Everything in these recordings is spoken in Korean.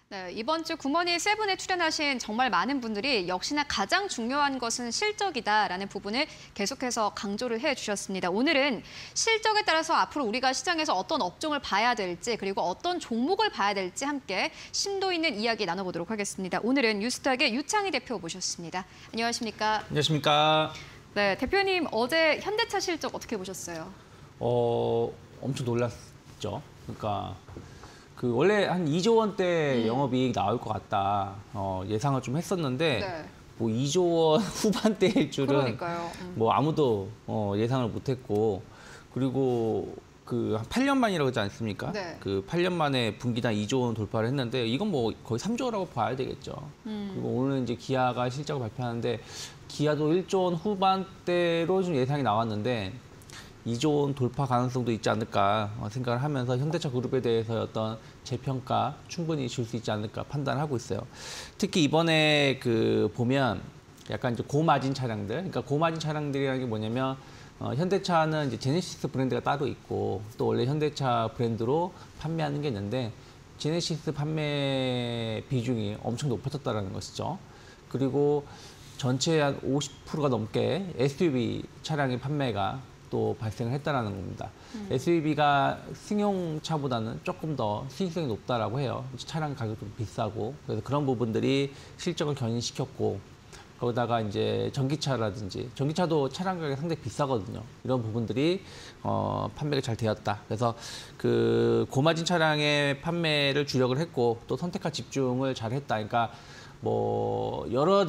네, 이번 주 굿모닝 세븐에 출연하신 정말 많은 분들이 역시나 가장 중요한 것은 실적이다라는 부분을 계속해서 강조를 해주셨습니다. 오늘은 실적에 따라서 앞으로 우리가 시장에서 어떤 업종을 봐야 될지 그리고 어떤 종목을 봐야 될지 함께 심도 있는 이야기 나눠보도록 하겠습니다. 오늘은 뉴스탁의 유창희 대표 모셨습니다. 안녕하십니까? 안녕하십니까? 네, 대표님 어제 현대차 실적 어떻게 보셨어요? 엄청 놀랐죠. 그러니까 원래 한 2조 원대 영업이익 나올 것 같다 예상을 좀 했었는데 네. 뭐 2조 원 후반대일 줄은 그러니까요. 뭐 아무도 예상을 못했고 그리고 한 8년 만이라고 하지 않습니까? 네. 8년 만에 분기당 2조 원 돌파를 했는데 이건 뭐 거의 3조라고 봐야 되겠죠. 그리고 오늘 이제 기아가 실적을 발표하는데 기아도 1조 원 후반대로 좀 예상이 나왔는데 2조 원 돌파 가능성도 있지 않을까 생각을 하면서 현대차 그룹에 대해서 어떤 재평가 충분히 줄 수 있지 않을까 판단하고 있어요. 특히 이번에 보면 약간 이제 고마진 차량들, 그러니까 고마진 차량들이라는 게 뭐냐면 현대차는 이제 제네시스 브랜드가 따로 있고 또 원래 현대차 브랜드로 판매하는 게 있는데 제네시스 판매 비중이 엄청 높아졌다는 것이죠. 그리고 전체 한 50%가 넘게 SUV 차량의 판매가 또 발생을 했다는 겁니다. SUV가 승용차보다는 조금 더 수익성이 높다라고 해요. 차량 가격도 비싸고 그래서 그런 부분들이 실적을 견인시켰고 거기다가 이제 전기차도 차량 가격이 상당히 비싸거든요. 이런 부분들이 판매가 잘 되었다. 그래서 고마진 차량의 판매를 주력을 했고 또 선택과 집중을 잘 했다. 그러니까 뭐 여러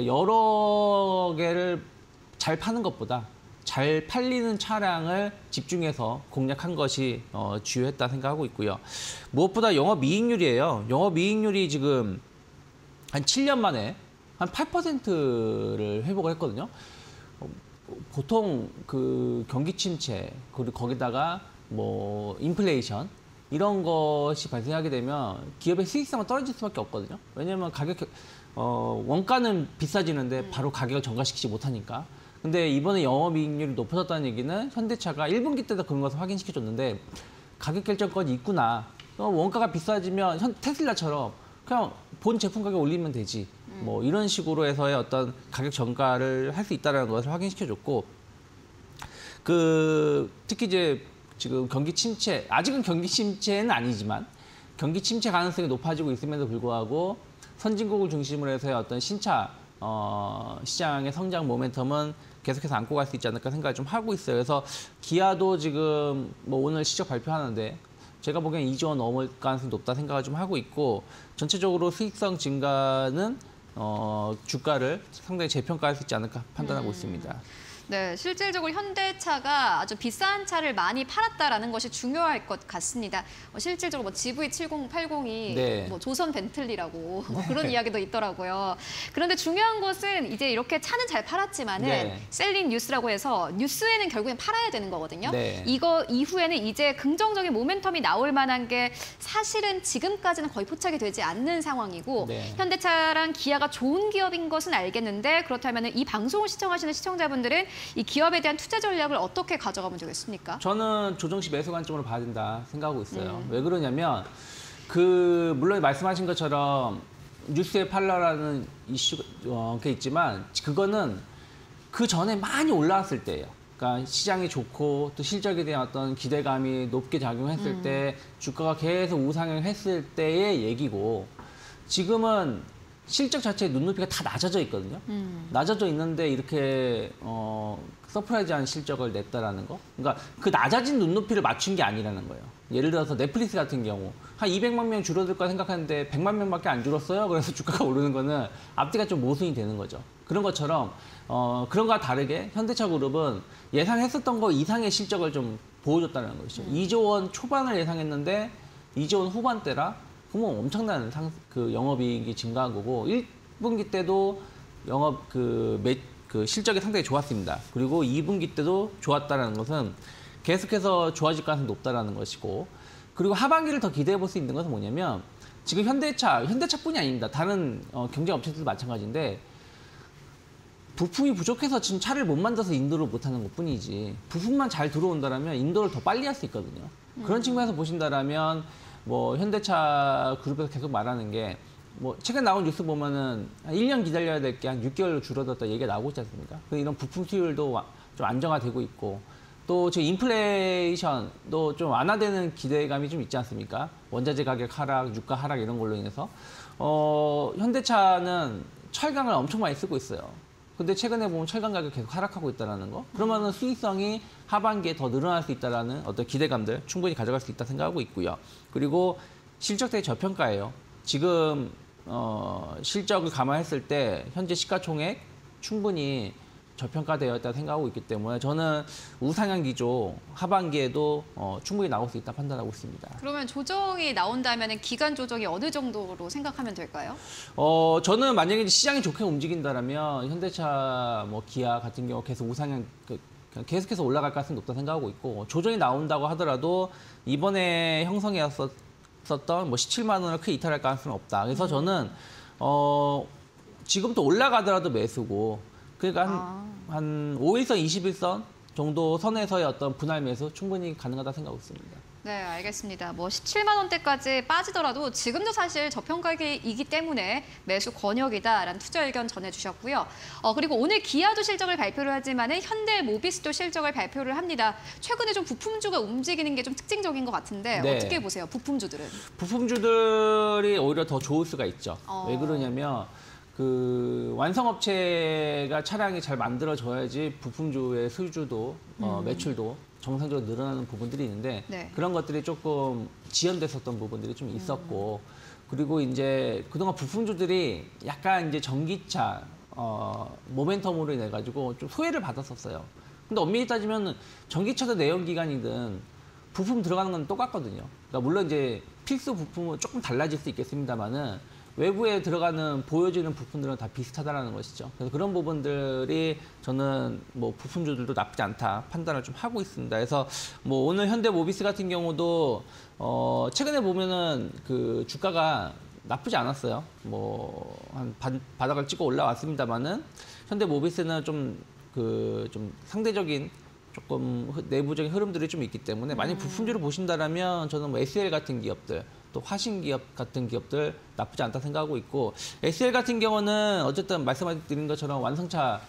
개를 잘 파는 것보다 잘 팔리는 차량을 집중해서 공략한 것이 주요했다 생각하고 있고요. 무엇보다 영업이익률이에요. 영업이익률이 지금 한 7년 만에 한 8%를 회복을 했거든요. 보통 경기 침체 그리고 거기다가 뭐 인플레이션 이런 것이 발생하게 되면 기업의 수익성은 떨어질 수밖에 없거든요. 왜냐하면 원가는 비싸지는데 바로 가격을 전가시키지 못하니까. 근데 이번에 영업이익률이 높아졌다는 얘기는 현대차가 1분기 때도 그런 것을 확인시켜줬는데 가격 결정권이 있구나. 원가가 비싸지면 테슬라처럼 그냥 본 제품 가격 올리면 되지. 뭐 이런 식으로 해서의 어떤 가격 전가를 할 수 있다는 것을 확인시켜줬고 특히 이제 지금 경기 침체, 아직은 경기 침체는 아니지만 경기 침체 가능성이 높아지고 있음에도 불구하고 선진국을 중심으로 해서의 어떤 신차 시장의 성장 모멘텀은 계속해서 안고 갈 수 있지 않을까 생각을 좀 하고 있어요. 그래서 기아도 지금 뭐 오늘 실적 발표하는데 제가 보기엔 2조 원 넘을 가능성이 높다 생각을 좀 하고 있고 전체적으로 수익성 증가는 주가를 상당히 재평가할 수 있지 않을까 판단하고 있습니다. 네, 실질적으로 현대차가 아주 비싼 차를 많이 팔았다라는 것이 중요할 것 같습니다. 실질적으로 뭐 GV7080이 네. 뭐 조선 벤틀리라고 뭐 그런 이야기도 있더라고요. 그런데 중요한 것은 이제 이렇게 차는 잘 팔았지만은 네. 셀링 뉴스라고 해서 뉴스에는 결국엔 팔아야 되는 거거든요. 네. 이거 이후에는 이제 긍정적인 모멘텀이 나올 만한 게 사실은 지금까지는 거의 포착이 되지 않는 상황이고 네. 현대차랑 기아가 좋은 기업인 것은 알겠는데 그렇다면 이 방송을 시청하시는 시청자분들은 이 기업에 대한 투자 전략을 어떻게 가져가면 되겠습니까? 저는 조정시 매수 관점으로 봐야 된다 생각하고 있어요. 왜 그러냐면 물론 말씀하신 것처럼 뉴스에 팔라라는 이슈가 있지만 그거는 그 전에 많이 올라왔을 때예요. 그러니까 시장이 좋고 또 실적에 대한 어떤 기대감이 높게 작용했을 때 주가가 계속 우상향을 했을 때의 얘기고 지금은 실적 자체의 눈높이가 다 낮아져 있거든요. 낮아져 있는데 이렇게 서프라이즈한 실적을 냈다라는 거. 그러니까 그 낮아진 눈높이를 맞춘 게 아니라는 거예요. 예를 들어서 넷플릭스 같은 경우 한 200만 명 줄어들 거라 생각하는데 100만 명밖에 안 줄었어요. 그래서 주가가 오르는 거는 앞뒤가 좀 모순이 되는 거죠. 그런 것처럼 그런 거와 다르게 현대차 그룹은 예상했었던 거 이상의 실적을 좀 보여줬다는 것이죠. 2조 원 초반을 예상했는데 2조 원 후반대라 그러면 엄청난 영업이익이 증가한 거고 1분기 때도 실적이 상당히 좋았습니다. 그리고 2분기 때도 좋았다는 것은 계속해서 좋아질 가능성이 높다는 것이고 그리고 하반기를 더 기대해 볼 수 있는 것은 뭐냐면 지금 현대차뿐이 아닙니다. 다른 경쟁 업체들도 마찬가지인데 부품이 부족해서 지금 차를 못 만들어서 인도를 못하는 것뿐이지 부품만 잘 들어온다면 인도를 더 빨리 할 수 있거든요. 그런 측면에서 보신다면 뭐 현대차 그룹에서 계속 말하는 게 뭐 최근 나온 뉴스 보면은 한 1년 기다려야 될 게 한 6개월로 줄어들었다 얘기가 나오고 있지 않습니까? 이런 부품 수율도 좀 안정화되고 있고 또 지금 인플레이션도 좀 완화되는 기대감이 좀 있지 않습니까? 원자재 가격 하락, 유가 하락 이런 걸로 인해서 현대차는 철강을 엄청 많이 쓰고 있어요. 근데 최근에 보면 철강 가격 계속 하락하고 있다는 거. 그러면은 수익성이 하반기에 더 늘어날 수 있다라는 어떤 기대감들 충분히 가져갈 수 있다 생각하고 있고요. 그리고 실적 되게 저평가예요. 지금 실적을 감안했을 때 현재 시가총액 충분히 저평가되어 있다 생각하고 있기 때문에 저는 우상향 기조 하반기에도 충분히 나올 수 있다 판단하고 있습니다. 그러면 조정이 나온다면 기간 조정이 어느 정도로 생각하면 될까요? 저는 만약에 시장이 좋게 움직인다라면 현대차, 뭐 기아 같은 경우 계속 우상향 계속해서 올라갈 가능성이 높다 생각하고 있고 조정이 나온다고 하더라도 이번에 형성해왔었던 뭐 17만 원을 크게 이탈할 가능성은 없다. 그래서 저는 지금부터 올라가더라도 매수고 그러니까 한 5일선, 21선 정도 선에서의 어떤 분할 매수 충분히 가능하다 생각하고 있습니다. 네, 알겠습니다. 뭐 17만 원대까지 빠지더라도 지금도 사실 저평가이기 때문에 매수 권역이다라는 투자 의견 전해주셨고요. 그리고 오늘 기아도 실적을 발표를 하지만은 현대모비스도 실적을 발표를 합니다. 최근에 좀 부품주가 움직이는 게 좀 특징적인 것 같은데 네. 어떻게 보세요? 부품주들은? 부품주들이 오히려 더 좋을 수가 있죠. 왜 그러냐면 완성업체가 차량이 잘 만들어져야지 부품주의 수주도 매출도 정상적으로 늘어나는 부분들이 있는데 네. 그런 것들이 조금 지연됐었던 부분들이 좀 있었고 그리고 이제 그동안 부품주들이 약간 이제 전기차 모멘텀으로 인해 가지고 좀 소외를 받았었어요. 근데 엄밀히 따지면 전기차든 내연기관이든 부품 들어가는 건 똑같거든요. 그러니까 물론 이제 필수 부품은 조금 달라질 수 있겠습니다만은 외부에 들어가는 보여지는 부품들은 다 비슷하다라는 것이죠. 그래서 그런 부분들이 저는 뭐 부품주들도 나쁘지 않다 판단을 좀 하고 있습니다. 그래서 뭐 오늘 현대모비스 같은 경우도 최근에 보면은 그 주가가 나쁘지 않았어요. 뭐 한 바닥을 찍고 올라왔습니다만은 현대모비스는 좀 상대적인 조금 내부적인 흐름들이 좀 있기 때문에 만약 부품주를 보신다라면 저는 뭐 SL 같은 기업들 또 화신기업 같은 기업들 나쁘지 않다 생각하고 있고 SL 같은 경우는 어쨌든 말씀드린 것처럼 완성차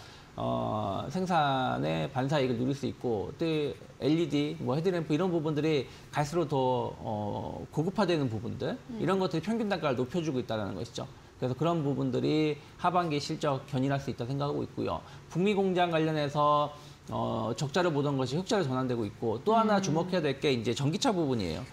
생산의 반사이익을 누릴 수 있고 또 LED, 뭐 헤드램프 이런 부분들이 갈수록 더 고급화되는 부분들 이런 것들이 평균 단가를 높여주고 있다는 것이죠. 그래서 그런 부분들이 하반기 실적 견인할 수 있다 생각하고 있고요. 북미 공장 관련해서 적자를 보던 것이 흑자로 전환되고 있고 또 하나 주목해야 될 게 이제 전기차 부분이에요.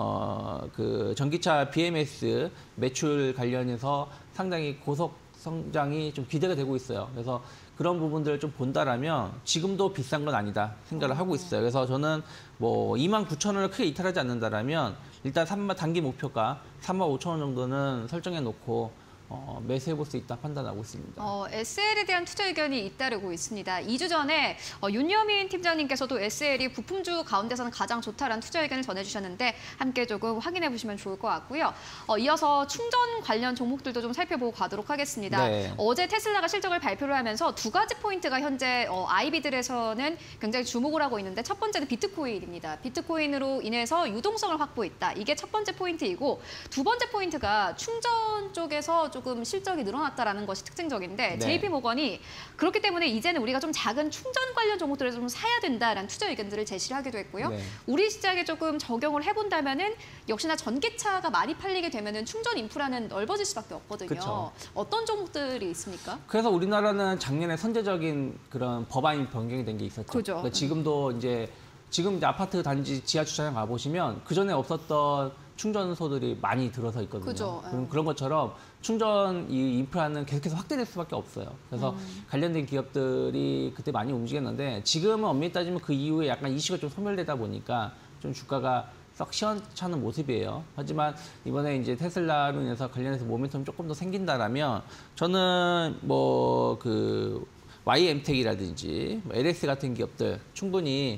전기차 BMS 매출 관련해서 상당히 고속 성장이 좀 기대가 되고 있어요. 그래서 그런 부분들을 좀 본다라면 지금도 비싼 건 아니다 생각을 하고 있어요. 그래서 저는 뭐 29,000원을 크게 이탈하지 않는다라면 일단 단기 목표가 35,000원 정도는 설정해 놓고 매수해볼 수 있다 판단하고 있습니다. SL에 대한 투자 의견이 잇따르고 있습니다. 2주 전에 윤여민 팀장님께서도 SL이 부품주 가운데서는 가장 좋다라는 투자 의견을 전해주셨는데 함께 조금 확인해 보시면 좋을 것 같고요. 이어서 충전 관련 종목들도 좀 살펴보고 가도록 하겠습니다. 네. 어제 테슬라가 실적을 발표를 하면서 두 가지 포인트가 현재 IB들에서는 굉장히 주목을 하고 있는데 첫 번째는 비트코인입니다. 비트코인으로 인해서 유동성을 확보했다. 이게 첫 번째 포인트이고 두 번째 포인트가 충전 쪽에서 조금 실적이 늘어났다라는 것이 특징적인데 네. JP모건이 그렇기 때문에 이제는 우리가 좀 작은 충전 관련 종목들을 좀 사야 된다라는 투자 의견들을 제시를 하기도 했고요. 네. 우리 시장에 조금 적용을 해본다면은 역시나 전기차가 많이 팔리게 되면은 충전 인프라는 넓어질 수밖에 없거든요. 그쵸. 어떤 종목들이 있습니까? 그래서 우리나라는 작년에 선제적인 그런 법안 변경이 된 게 있었죠. 그죠. 그러니까 지금 이제 아파트 단지 지하 주차장 가보시면 그 전에 없었던 충전소들이 많이 들어서 있거든요. 그죠. 그런 것처럼 충전 이 인프라는 계속해서 확대될 수밖에 없어요. 그래서 관련된 기업들이 그때 많이 움직였는데 지금은 엄밀히 따지면 그 이후에 약간 이슈가 좀 소멸되다 보니까 좀 주가가 썩 시원찮은 모습이에요. 하지만 이번에 이제 테슬라로 인해서 관련해서 모멘텀이 조금 더 생긴다라면 저는 뭐 그 YM텍이라든지 LS 같은 기업들 충분히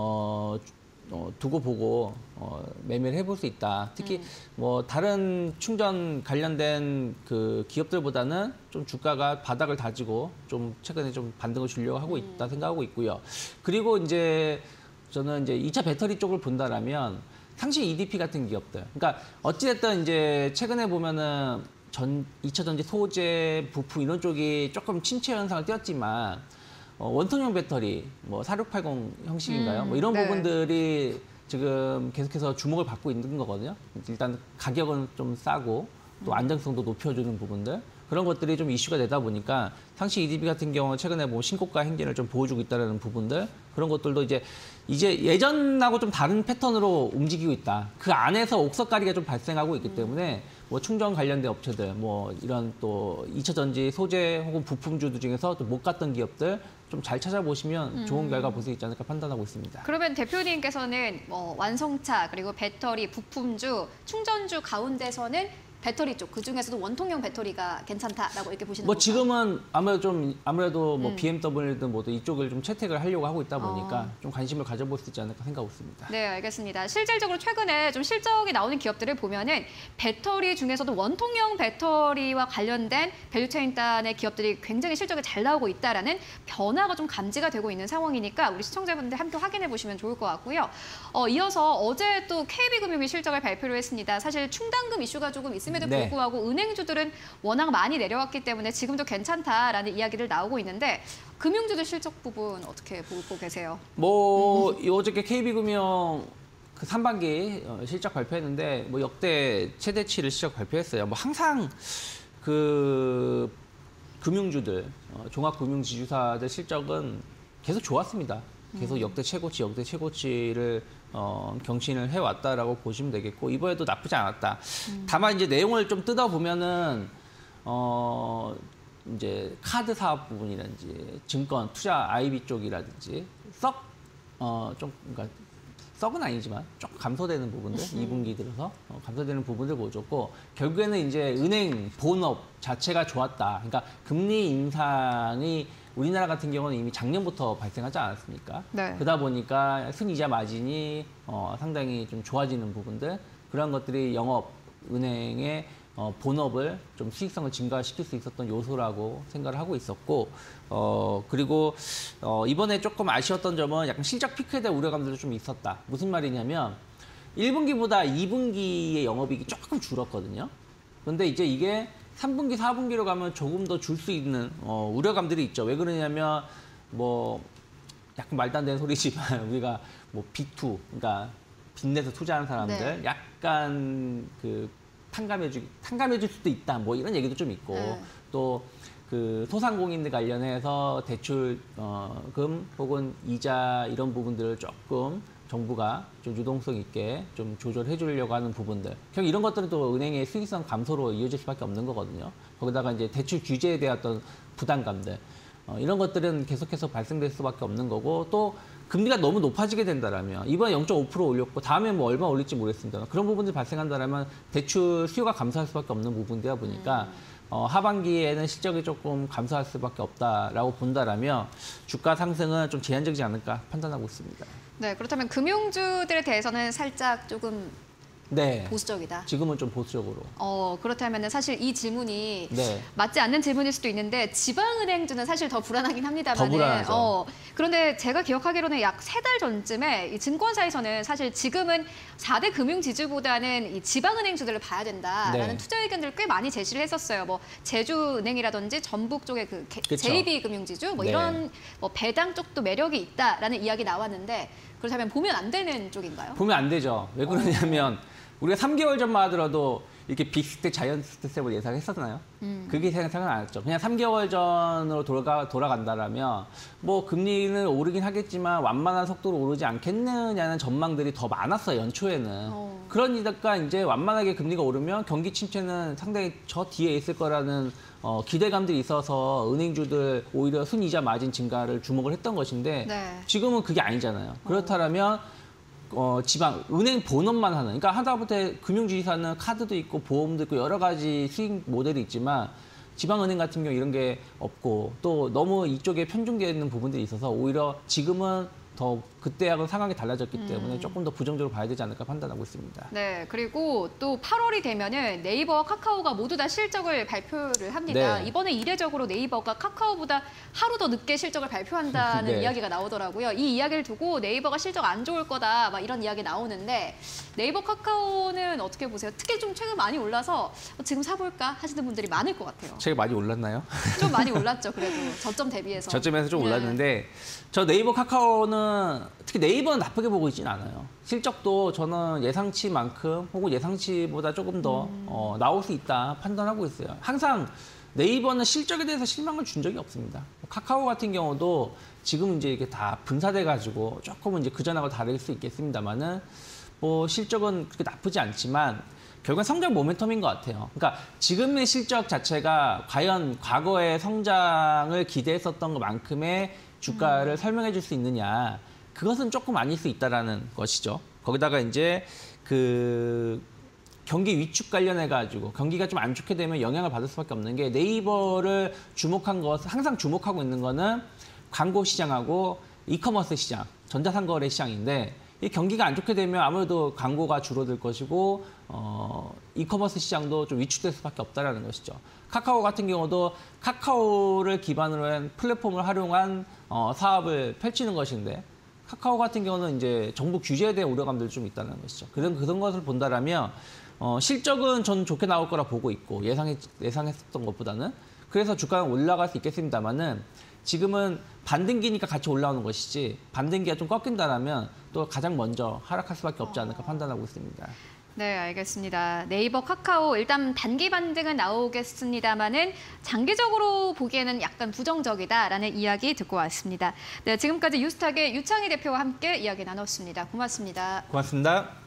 두고 보고 매매를 해볼 수 있다. 특히 뭐 다른 충전 관련된 그 기업들보다는 좀 주가가 바닥을 다지고 좀 최근에 좀 반등을 주려고 하고 있다 생각하고 있고요. 그리고 이제 저는 이제 2차 배터리 쪽을 본다라면 상시 EDP 같은 기업들. 그러니까 어찌됐든 이제 최근에 보면은 2차 전지 소재, 부품 이런 쪽이 조금 침체 현상을 띄었지만 원통형 배터리, 뭐 4680 형식인가요? 뭐 이런 네. 부분들이 지금 계속해서 주목을 받고 있는 거거든요. 일단 가격은 좀 싸고 또 안정성도 높여주는 부분들. 그런 것들이 좀 이슈가 되다 보니까 상시 EDP 같은 경우는 최근에 뭐 신고가 행진을 좀 보여주고 있다는 부분들 그런 것들도 이제 예전하고 좀 다른 패턴으로 움직이고 있다. 그 안에서 옥석가리가 좀 발생하고 있기 때문에 뭐 충전 관련된 업체들 뭐 이런 또 2차 전지 소재 혹은 부품주들 중에서 또 못 갔던 기업들 좀 잘 찾아보시면 좋은 결과 볼 수 있지 않을까 판단하고 있습니다. 그러면 대표님께서는 완성차 그리고 배터리, 부품주, 충전주 가운데서는 배터리 쪽, 그중에서도 원통형 배터리가 괜찮다라고 이렇게 보시는 뭐 건가요? 지금은 아무래도 뭐 BMW든 뭐든 이쪽을 좀 채택을 하려고 하고 있다 보니까 좀 관심을 가져볼 수 있지 않을까 생각하고 있습니다. 네, 알겠습니다. 실질적으로 최근에 좀 실적이 나오는 기업들을 보면은 배터리 중에서도 원통형 배터리와 관련된 밸류체인 단의 기업들이 굉장히 실적이 잘 나오고 있다라는 변화가 좀 감지가 되고 있는 상황이니까 우리 시청자분들 함께 확인해 보시면 좋을 것 같고요. 이어서 어제 또 KB금융이 실적을 발표를 했습니다. 사실 충당금 이슈가 조금 있음에도 네. 불구하고 은행주들은 워낙 많이 내려왔기 때문에 지금도 괜찮다라는 이야기들 나오고 있는데 금융주들 실적 부분 어떻게 보고 계세요? 뭐 어저께 KB금융 그 3반기 실적 발표했는데 뭐 역대 최대치를 실적 발표했어요. 뭐 항상 그 금융주들 종합금융지주사들 실적은 계속 좋았습니다. 계속 역대 최고치를 경신을 해왔다라고 보시면 되겠고 이번에도 나쁘지 않았다. 다만 이제 내용을 좀 뜯어 보면은 이제 카드 사업 부분이라든지 증권 투자 IB 쪽이라든지 그러니까 썩은 아니지만 조금 감소되는 부분들 2분기 들어서 감소되는 부분들 보여줬고 결국에는 이제 은행 본업 자체가 좋았다. 그러니까 금리 인상이 우리나라 같은 경우는 이미 작년부터 발생하지 않았습니까? 네. 그러다 보니까 순이자 마진이 상당히 좀 좋아지는 부분들 그런 것들이 영업 은행의 본업을 좀 수익성을 증가시킬 수 있었던 요소라고 생각을 하고 있었고 그리고 이번에 조금 아쉬웠던 점은 약간 실적 피크에 대한 우려감들도 좀 있었다. 무슨 말이냐면 1분기보다 2분기의 영업이익이 조금 줄었거든요. 그런데 이제 이게 3분기, 4분기로 가면 조금 더 줄 수 있는 우려감들이 있죠. 왜 그러냐면 뭐 약간 말도 안 되는 소리지만 우리가 뭐 B2, 그러니까 빚내서 투자하는 사람들 네. 약간 그 탕감해줄 수도 있다. 뭐 이런 얘기도 좀 있고 또 그 소상공인들 관련해서 대출금 혹은 이자 이런 부분들을 조금 정부가 좀 유동성 있게 좀 조절해 주려고 하는 부분들. 결국 이런 것들은 또 은행의 수익성 감소로 이어질 수밖에 없는 거거든요. 거기다가 이제 대출 규제에 대한 어떤 부담감들. 이런 것들은 계속해서 발생될 수밖에 없는 거고 또 금리가 너무 높아지게 된다라면 이번에 0.5% 올렸고 다음에 뭐 얼마 올릴지 모르겠습니다. 그런 부분들이 발생한다라면 대출 수요가 감소할 수밖에 없는 부분이다 보니까 하반기에는 실적이 조금 감소할 수밖에 없다라고 본다라면 주가 상승은 좀 제한적이지 않을까 판단하고 있습니다. 네, 그렇다면 금융주들에 대해서는 살짝 조금 네. 보수적이다. 지금은 좀 보수적으로. 그렇다면 사실 이 질문이 네. 맞지 않는 질문일 수도 있는데 지방은행주는 사실 더 불안하긴 합니다만 더 불안하죠. 그런데 제가 기억하기로는 약 3달 전쯤에 이 증권사에서는 사실 지금은 4대 금융지주보다는 이 지방은행주들을 봐야 된다라는 네. 투자 의견들을 꽤 많이 제시를 했었어요. 뭐 제주은행이라든지 전북 쪽의 그 그쵸. JB금융지주 뭐 네. 이런 뭐 배당 쪽도 매력이 있다라는 이야기 나왔는데 그렇다면 보면 안 되는 쪽인가요? 보면 안 되죠. 왜 그러냐면 우리가 3개월 전만 하더라도 이렇게 빅스텝, 자이언트 스텝을 예상했었나요? 그게 생각은 안 했죠. 그냥 3개월 전으로 돌아간다라면 뭐 금리는 오르긴 하겠지만 완만한 속도로 오르지 않겠느냐는 전망들이 더 많았어요, 연초에는. 그러니까 이제 완만하게 금리가 오르면 경기 침체는 상당히 저 뒤에 있을 거라는 기대감들이 있어서 은행주들 오히려 순이자 마진 증가를 주목을 했던 것인데 네. 지금은 그게 아니잖아요. 그렇다면 지방 은행 본업만 하는 그러니까 하다못해 금융지주사는 카드도 있고 보험도 있고 여러 가지 수익 모델이 있지만 지방은행 같은 경우 이런 게 없고 또 너무 이쪽에 편중되어 있는 부분들이 있어서 오히려 지금은 더 그때하고 상황이 달라졌기 때문에 조금 더 부정적으로 봐야 되지 않을까 판단하고 있습니다. 네, 그리고 또 8월이 되면은 네이버와 카카오가 모두 다 실적을 발표를 합니다. 네. 이번에 이례적으로 네이버가 카카오보다 하루 더 늦게 실적을 발표한다는 네. 이야기가 나오더라고요. 이 이야기를 두고 네이버가 실적 안 좋을 거다, 막 이런 이야기 나오는데 네이버, 카카오는 어떻게 보세요? 특히 좀 최근 많이 올라서 지금 사볼까 하시는 분들이 많을 것 같아요. 제가 많이 올랐나요? 좀 많이 올랐죠, 그래도 저점 대비해서. 저점에서 좀 네. 올랐는데 저 네이버, 카카오는 특히 네이버는 나쁘게 보고 있진 않아요. 실적도 저는 예상치만큼 혹은 예상치보다 조금 더 나올 수 있다 판단하고 있어요. 항상 네이버는 실적에 대해서 실망을 준 적이 없습니다. 카카오 같은 경우도 지금 이제 이게 다 분사돼가지고 조금은 이제 그전하고 다를 수 있겠습니다만은 뭐 실적은 그렇게 나쁘지 않지만 결국엔 성장 모멘텀인 것 같아요. 그러니까 지금의 실적 자체가 과연 과거의 성장을 기대했었던 것만큼의 주가를 설명해 줄 수 있느냐. 그것은 조금 아닐 수 있다라는 것이죠. 거기다가 이제 그 경기 위축 관련해가지고 경기가 좀 안 좋게 되면 영향을 받을 수밖에 없는 게 네이버를 주목한 것, 항상 주목하고 있는 거는 광고 시장하고 이커머스 시장, 전자상거래 시장인데 이 경기가 안 좋게 되면 아무래도 광고가 줄어들 것이고 이커머스 시장도 좀 위축될 수밖에 없다라는 것이죠. 카카오 같은 경우도 카카오를 기반으로 한 플랫폼을 활용한 사업을 펼치는 것인데 카카오 같은 경우는 이제 정부 규제에 대한 우려감들이 좀 있다는 것이죠. 그런 것을 본다라면 실적은 저는 좋게 나올 거라 보고 있고 예상했었던 것보다는 그래서 주가는 올라갈 수 있겠습니다만은 지금은 반등기니까 같이 올라오는 것이지 반등기가 좀 꺾인다라면 또 가장 먼저 하락할 수밖에 없지 않을까 판단하고 있습니다. 네, 알겠습니다. 네이버, 카카오 일단 단기 반등은 나오겠습니다만은 장기적으로 보기에는 약간 부정적이다라는 이야기 듣고 왔습니다. 네, 지금까지 유스탁의 유창희 대표와 함께 이야기 나눴습니다. 고맙습니다. 고맙습니다.